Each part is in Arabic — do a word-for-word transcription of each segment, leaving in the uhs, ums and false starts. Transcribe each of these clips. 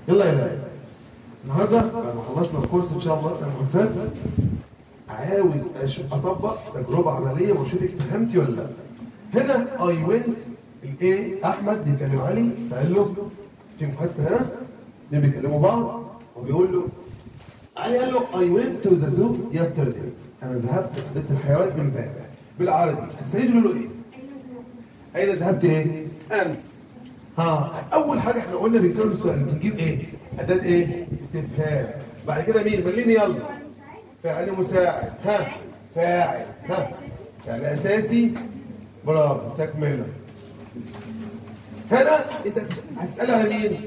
يلا يا ولاد، النهارده بعد ما خلصنا الكورس ان شاء الله بتاع المحادثات عاوز أشوف اطبق تجربه عمليه واشوفك فهمتي ولا لا. هنا اي ونت الايه احمد بيكلم علي فقال له في محادثه هنا اثنين بيكلموا بعض وبيقول له علي قال له اي ونت تو ذا زو يسترداي، انا ذهبت حديقه الحيوان امبارح. بالعربي هتساليه تقول له ايه؟ اين ذهبت ايه؟ امس. ها اول حاجه احنا قلنا بنكون السؤال بنجيب ايه؟ اداه ايه؟ استفهام. بعد كده مين؟ مليني يلا. فعل مساعد. ها فاعل. ها فعل اساسي. برافو تكمله. هنا انت هتسال على مين؟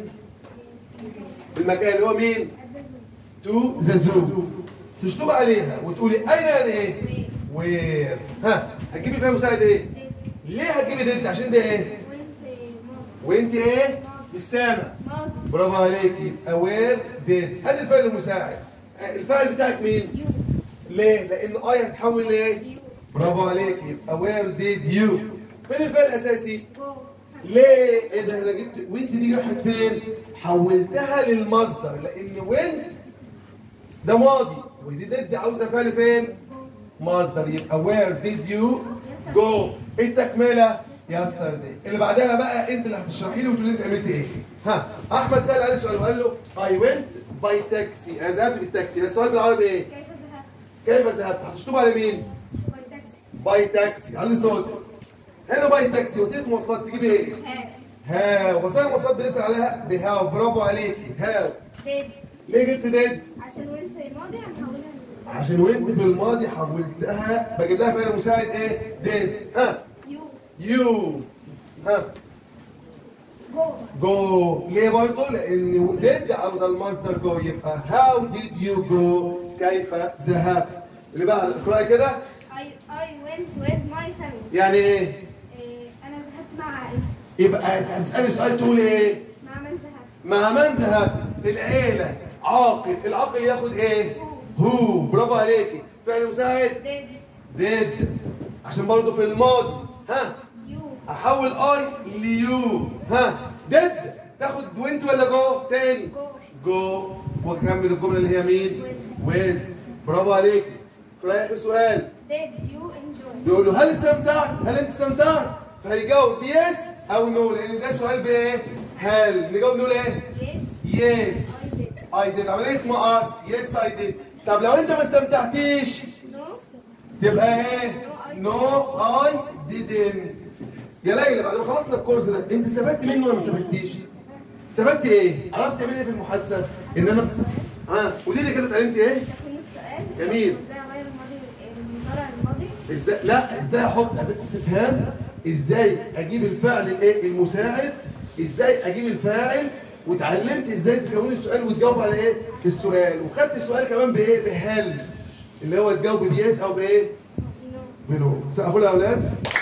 المكان اللي هو مين؟ تو ذا زو. تشطب عليها وتقولي اين يعني ايه؟ وير. ها هتجيبي فيها مساعد ايه؟ ليه هتجيبي ديد؟ عشان ده ايه؟ وانت ايه؟ مش سامع. برافو عليكي. يبقى وير ديد. ادي الفعل المساعد. الفاعل بتاعك مين؟ يو. ليه؟ لان اي هتحول لايه؟ يو. برافو عليكي. يبقى وير ديد يو. فين الفعل الاساسي؟ جو. ليه؟ ايه ده انا جبت وانت دي راحت فين؟ حولتها للمصدر لان وانت ده ماضي ودي ديد عاوزه فعل فين؟ مصدر. يبقى وير ديد يو جو. ايه التكمله؟ يسترداي. اللي بعدها بقى انت اللي هتشرحي لي وتقولي انت عملت ايه. ها احمد سال عليه سؤال وقال له اي ونت باي تاكسي، انا ذهبت بالتاكسي. بس السؤال بالعربي ايه؟ كيف ذهبت؟ كيف ذهبت؟ هتشطب على مين؟ باي تاكسي. باي تاكسي. علي صوتك. هنا باي تاكسي وسيله مواصلات تجيبي ايه؟ ها. ها وسيله المواصلات بنسال عليها بهاو. برافو عليكي. هاو. ديد. ليه جبت ديد؟ عشان وانت في الماضي هنحولها عشان وانت في الماضي حولتها بجيب لها فعل مساعد ايه؟ ديد. ها يو. ها جو. جو. ليه برضه؟ لان ديد عاوز المصدر جو. يبقى هاو ديد يو جو؟ كيف ذهبت. اللي بقى اقراي كده. I I went with my family. يعني ايه؟ إيه انا ذهبت مع عائلتي. يبقى هتسالي سؤال تقول ايه؟ مع من ذهبت. مع من ذهبت؟ العيله. عاقل. العاقل ياخد ايه؟ هو. هو. برافو عليكي. فعل مساعد ديد. ديد عشان برضه في الماضي. ها يو. احول اي ليو. ها ديد تاخد وينت ولا جو تاني؟ جو. جو. واكمل الجمله اللي هي مين؟ ويز. برافو عليك. اقرا اخر سؤال. Did you enjoy؟ بيقول له هل استمتعت؟ هل انت استمتعت؟ فهيجاوب يس او نو لان ده سؤال بايه؟ هل نجاوب نقول ايه؟ يس. اي ديد. عمليه مقص. يس اي ديد. طب لو انت ما استمتعتيش نو تبقى ايه؟ نو اي ديدنت. يا ليلى بعد ما خلصنا الكورس ده انت استفدت منه ولا ما استفدتيش؟ استفدت ايه؟ عرفت تعملي ايه في المحادثه؟ ان انا ها قولي لي كده اتعلمتي ايه؟ تكوين السؤال. جميل. ازاي اغير الماضي المضارع الماضي؟ ازاي لا ازاي احط اداه استفهام؟ ازاي اجيب الفعل الايه؟ المساعد؟ ازاي اجيب الفاعل؟ واتعلمت ازاي تكوني السؤال وتجاوب على ايه؟ السؤال. وخدت السؤال كمان بايه؟ بهل اللي هو تجاوب بيس او بايه؟ بنو. سقفوا لي يا اولاد.